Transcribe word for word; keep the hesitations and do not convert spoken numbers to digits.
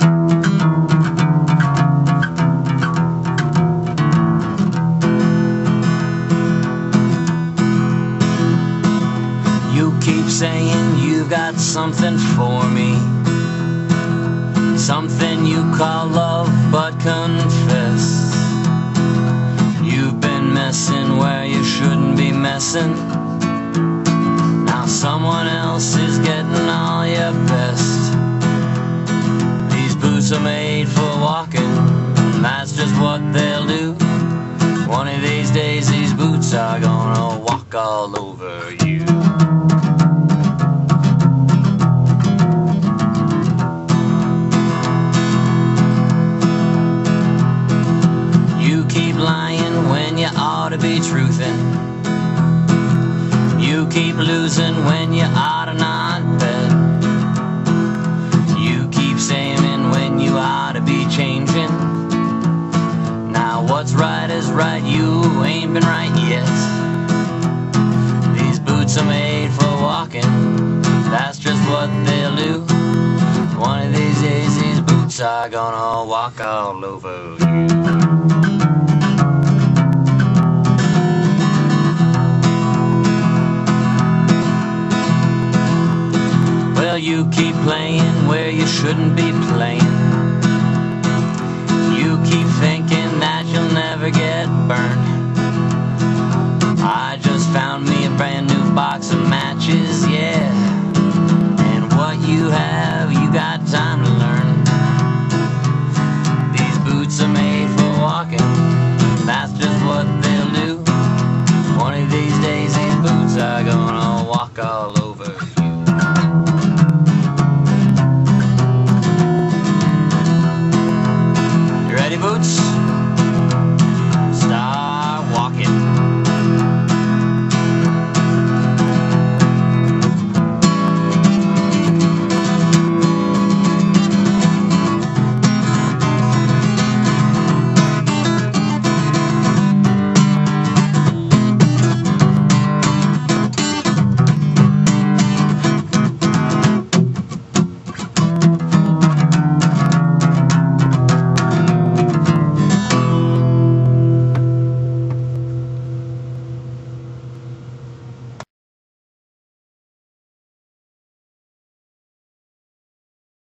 You keep saying you've got something for me, something you call love, but confess you've been messing where you shouldn't be messing. Now someone else is getting all your best. These boots are made for walking, and that's just what they'll do. One of these days these boots are gonna walk all over you. You keep lying when you ought to be truthin'. You keep losing when you ought to not bet. You keep saying when you ought to be changing. Now what's right is right, you ain't been right yet. These boots are made for walking, that's just what they'll do. One of these days these boots are gonna walk all over you. Well, you keep playing where you shouldn't be playing. You keep thinking that you'll never get burned. I just found me a brand new box of matches, yeah. And what you have, you got time